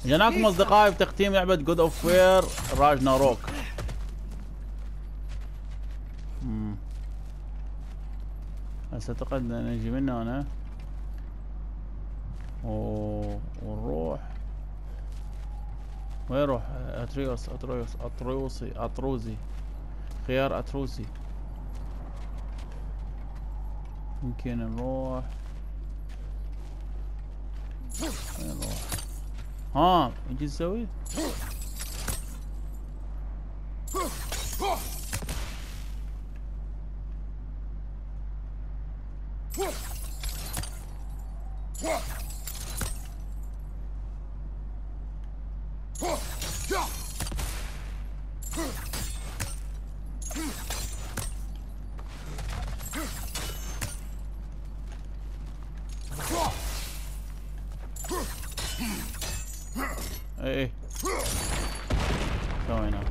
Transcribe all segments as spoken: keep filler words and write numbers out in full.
جناكم اصدقائي بتختيم لعبة جود اوف وير راجناروك. امم هسه اعتقد نجي منه انا. اوه ونروح وين نروح؟ اتريوس اتريوس اتروسي اتروزي خيار اتروسي. يمكن نروح وين نروح؟ ها نجي نسوي ايه سوينا.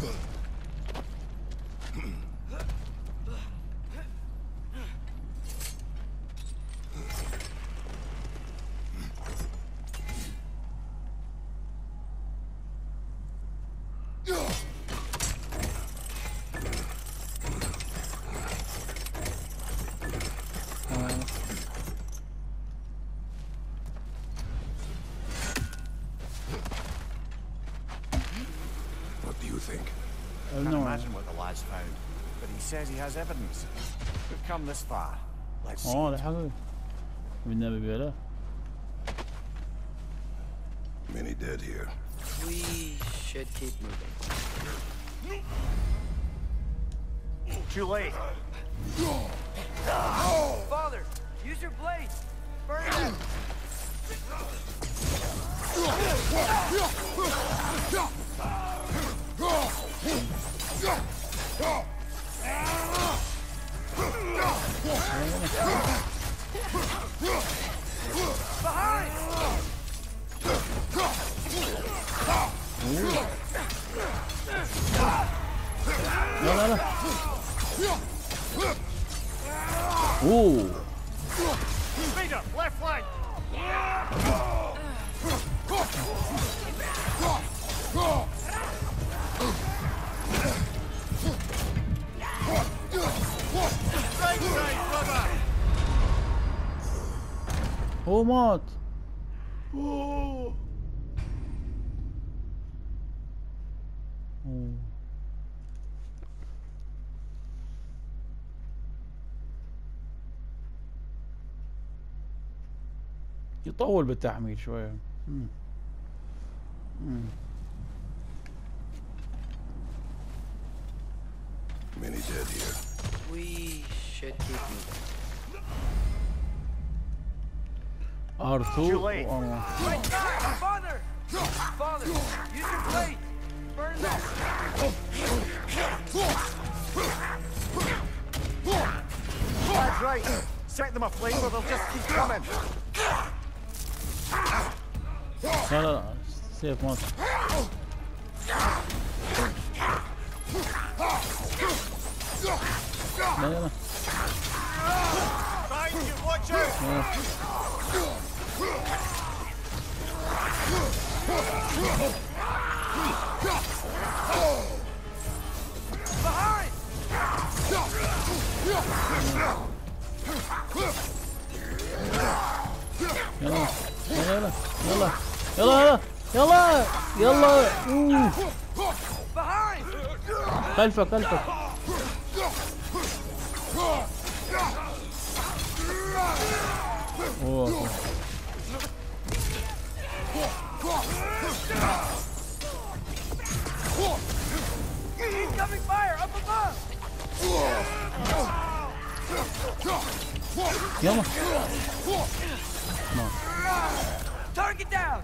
Says he has evidence. We've come this far. Let's see. Oh, حقيقي. بدنا ببيله. Many dead here. We should keep moving. Too late. Father, use your blade. Burn them. Behind! لا لا لا. اوه. Speed up, left flank. Right side, brother. هو مات. اوه. يطول بالتحميل شوية. مم. مم. Many dead here. We should keep moving. ار تو. Too late. Right side, father! Father, use your blade. Burn them. That's right. Set them aflame or they'll just keep coming. لا لا لا سيف مات. لا لا لا. Behind you, watch out! Behind! يلا يلا يلا يلا يلا يلا يلا. Behind! خلفك خلفك. اوه. Incoming fire up above! يلا. Target down!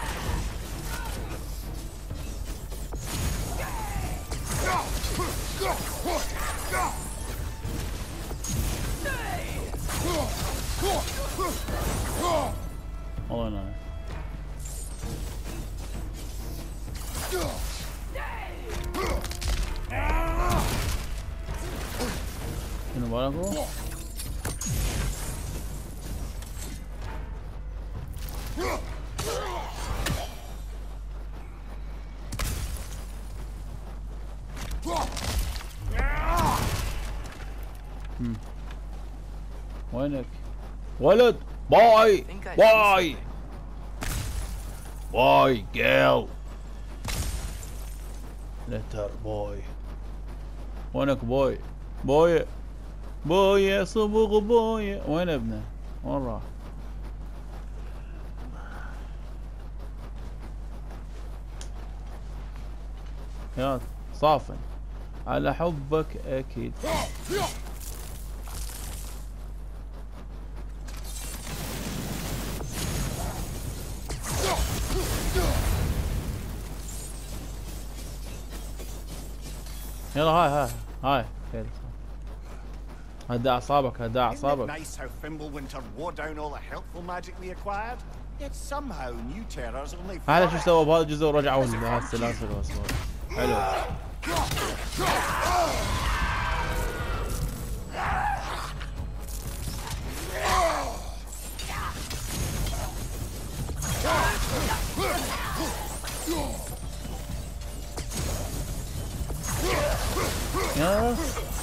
والله انا شنو بالكو؟ وينك ولد؟ باي باي باي جيل لتر باي. وينك باي؟ باي باي يا صبغ باي. وين ابنه؟ وين راح؟ يا صافن على حبك اكيد. يلا هاي هاي هاي خير. هدا اعصابك هدا اعصابك. Nice how Fimbulwinter wore down all the helpful magic we acquired. Yet somehow new terrors only. هذا شو سوى بهذا الجزء ورجعوا لهذا السلاسل والاسرار. حلو. يا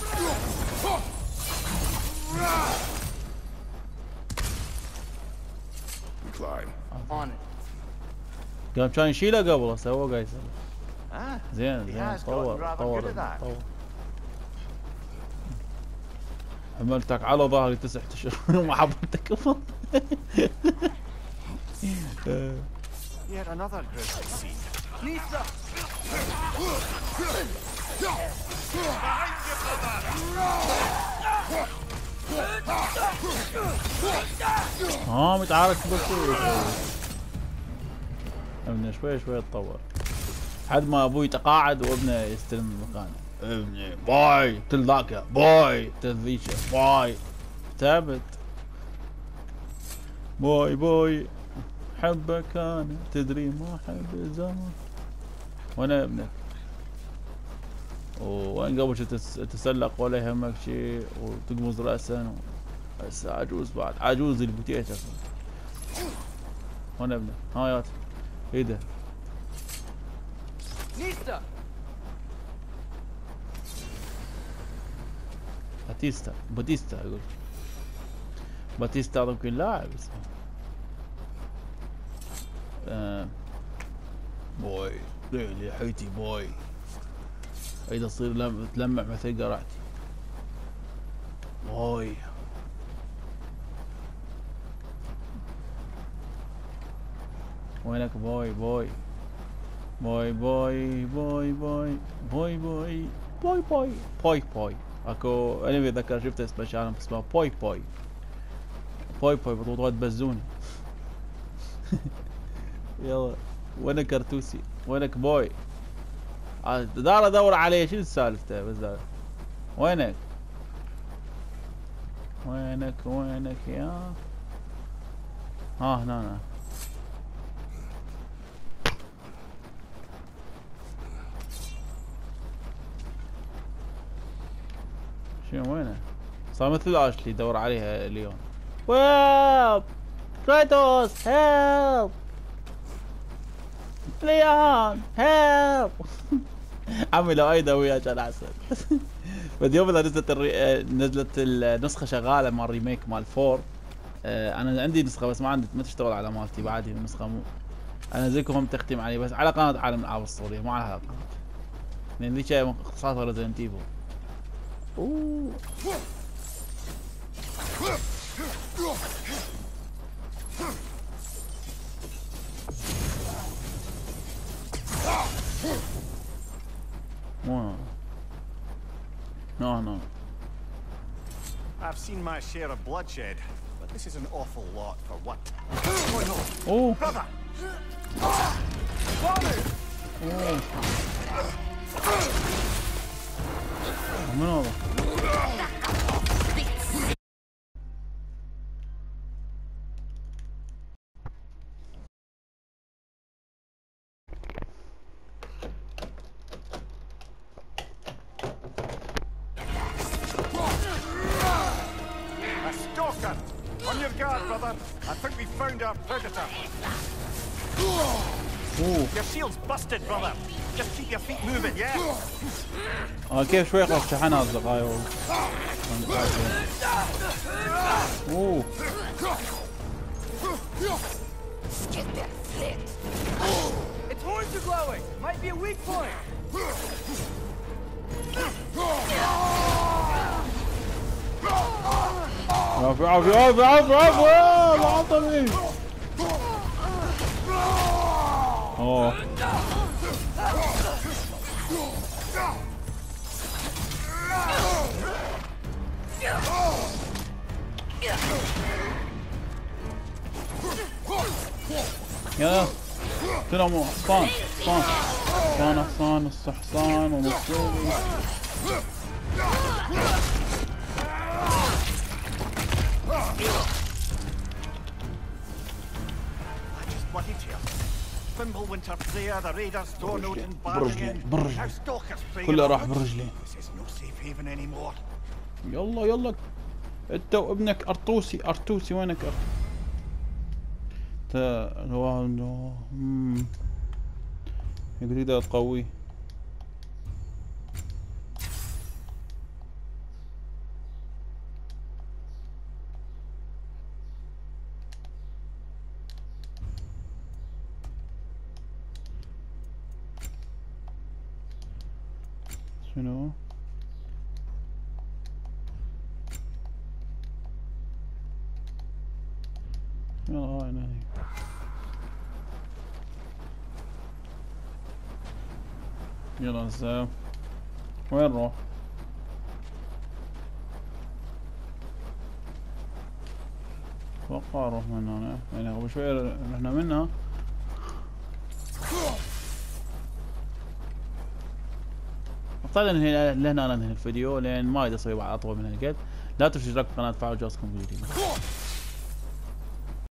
Climb. On it. قام كان يشيله قبل هسه هو قاعد يسوي. Ah, زين he زين has طور gotten rather طور good at that. طور. حملتك على ظهري تسع اشهر وما حبيتك. Yet another grisly scene. Lisa! ها متعارك بسيط. ابنه شوي شوي يتطور لحد ما ابوي يتقاعد وابنه يستلم مكانه. ابني باي تل ذاك باي تل ذيك باي ثابت. باي باي حبك انا تدري ما احب الزمن. وين ابنك؟ وين قبل تتسلق ولا يهمك شيء وتقمص راسا. هسه عجوز بعد عجوز اللي بتيتك. وين ابنك؟ ها يات ايده. Nista! باتيستا باتيستا اقول باتيستا يمكن لاعب اسمه. آه. بوي ليلي حيتي بوي. اذا تصير لم تلمع مثل قرعتي. بوي وينك بوي بوي بوي بوي بوي بوي بوي بوي بوي بوي بوي بوي. اكو انمي ذكر شفته اسمه شانم اسمه بوي بوي بوي بوي بطوطات بزوني. يلا وينك كرتوسي؟ وينك بوي؟ دار ادور عليه شو سالفته بس دار. وينك؟ وينك وينك يا ها هنا هنا. شنو وينه؟ صار مثل اشلي يدور عليها اليوم. ويب كريتوس هيلب ليان هيلب. عمي لو ايده وياه كان عسل. بس يوم اذا نزلت الري... نزلت النسخه شغاله مال ريميك مال فور. انا عندي نسخه بس ما عندي ما تشتغل على مالتي بعدي النسخه مو. انزلكم تختيم عليه بس على قناه عالم الالعاب الاسطوريه مو على هالقناه. لان ذيك اختصاصها ريزنت ايفل. اوه Wow. No, no. I've seen my share of bloodshed, but this is an awful lot for what? Oh. Brother! Father! من هذا؟ A stalker! On your guard, brother. I think we found our predator. Ooh. Your shield's busted, brother. Just keep your feet moving, yeah? اه كيف شوي خلاص شحنها اصدقائي والله. اوه Its horns are glowing. Might be a weak point. عافي عافي عافي عافي عافي العطمي. اوه يا كلهم حصان حصان حصان حصان الصحصان ومصوري. Bloody tears. Fimbulwinter Freya, the raiders, Dornote and برجلي Bardigan. برجلي Now stalkers prey كله on راح us. برجلي. This is no safe haven anymore. يلا يلا انت وابنك ارطوسي ارطوسي وينك أر... تا لو لو امم تقدر تقوي. شنو يلا هاي هنا يلا نزام وين نروح؟ اتوقع نروح من هنا يعني قبل شوي رحنا منها. اعتقد ان لهنا ننهي الفيديو لان ما اقدر اسوي بعد اطول من هالقد. لا تنسوا تشتركوا بالقناة وتفعلوا جرس التنبيهات.